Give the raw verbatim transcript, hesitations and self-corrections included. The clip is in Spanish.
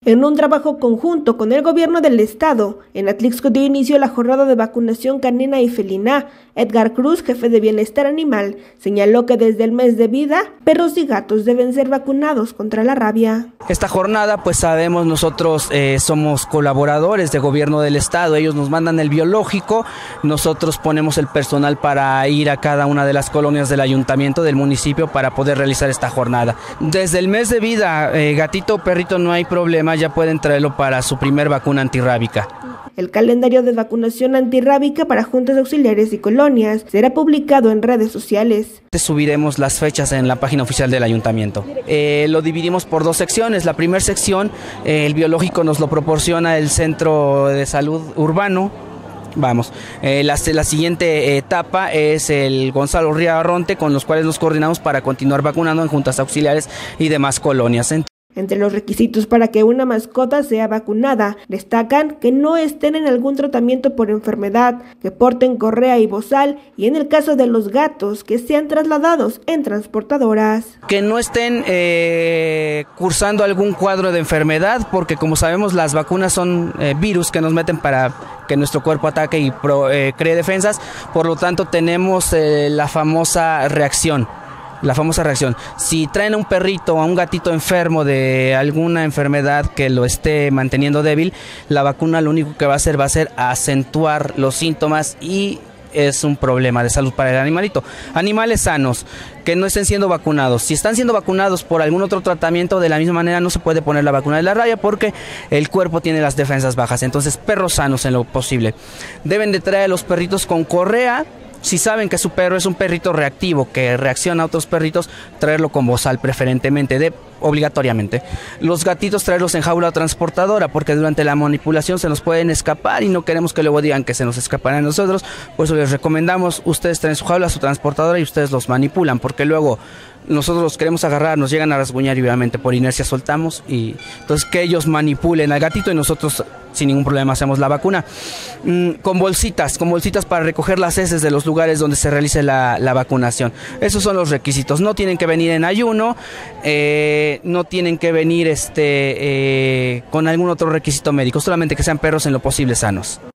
En un trabajo conjunto con el gobierno del estado, en Atlixco dio inicio la jornada de vacunación canina y felina. Edgar Cruz, jefe de Bienestar Animal, señaló que desde el mes de vida, perros y gatos deben ser vacunados contra la rabia. Esta jornada, pues sabemos, nosotros eh, somos colaboradores de gobierno del estado, ellos nos mandan el biológico, nosotros ponemos el personal para ir a cada una de las colonias del ayuntamiento, del municipio, para poder realizar esta jornada. Desde el mes de vida, eh, gatito o perrito no hay problema, ya pueden traerlo para su primer vacuna antirrábica. El calendario de vacunación antirrábica para juntas auxiliares y colonias será publicado en redes sociales. Subiremos las fechas en la página oficial del ayuntamiento. Eh, lo dividimos por dos secciones. La primera sección, eh, el biológico nos lo proporciona el Centro de Salud Urbano. Vamos, eh, la, la siguiente etapa es el Gonzalo Riarronte, con los cuales nos coordinamos para continuar vacunando en juntas auxiliares y demás colonias. Entre los requisitos para que una mascota sea vacunada, destacan que no estén en algún tratamiento por enfermedad, que porten correa y bozal, y en el caso de los gatos, que sean trasladados en transportadoras. Que no estén eh, cursando algún cuadro de enfermedad, porque como sabemos las vacunas son eh, virus que nos meten para que nuestro cuerpo ataque y pro, eh, cree defensas, por lo tanto tenemos eh, la famosa reacción. La famosa reacción. Si traen a un perrito o a un gatito enfermo de alguna enfermedad que lo esté manteniendo débil, la vacuna lo único que va a hacer va a ser acentuar los síntomas y es un problema de salud para el animalito. Animales sanos que no estén siendo vacunados. Si están siendo vacunados por algún otro tratamiento, de la misma manera no se puede poner la vacuna de la rabia porque el cuerpo tiene las defensas bajas. Entonces, perros sanos en lo posible. Deben de traer a los perritos con correa. Si saben que su perro es un perrito reactivo, que reacciona a otros perritos, traerlo con bozal preferentemente, de, obligatoriamente. Los gatitos traerlos en jaula transportadora, porque durante la manipulación se nos pueden escapar y no queremos que luego digan que se nos escapan a nosotros. Por eso les recomendamos, ustedes traen su jaula, su transportadora y ustedes los manipulan, porque luego nosotros los queremos agarrar, nos llegan a rasguñar y obviamente por inercia soltamos, y entonces que ellos manipulen al gatito y nosotros sin ningún problema hacemos la vacuna. Mm, con bolsitas, con bolsitas para recoger las heces de los lugares donde se realice la, la vacunación. Esos son los requisitos. No tienen que venir en ayuno, eh, no tienen que venir este, eh, con algún otro requisito médico, solamente que sean perros en lo posible sanos.